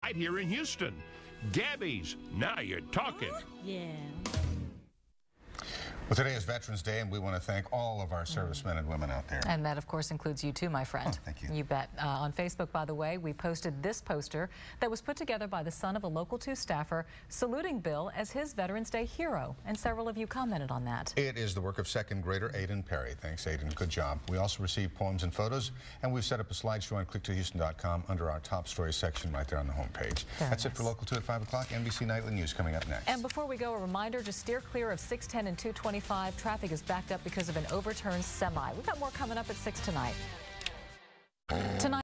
right here in Houston. Gabby's Now You're Talking. Yeah. Well, today is Veterans Day, and we want to thank all of our servicemen and women out there. And that, of course, includes you too, my friend. Oh, thank you. You bet. On Facebook, by the way, we posted this poster that was put together by the son of a Local 2 staffer, saluting Bill as his Veterans Day hero. And several of you commented on that. It is the work of second grader Aiden Perry. Thanks, Aiden. Good job. We also received poems and photos, and we've set up a slideshow on click2houston.com under our top stories section right there on the homepage. That's it for Local 2 at 5 o'clock. NBC Nightly News coming up next. And before we go, a reminder to steer clear of 610 and 225. Traffic is backed up because of an overturned semi. We've got more coming up at 6 tonight.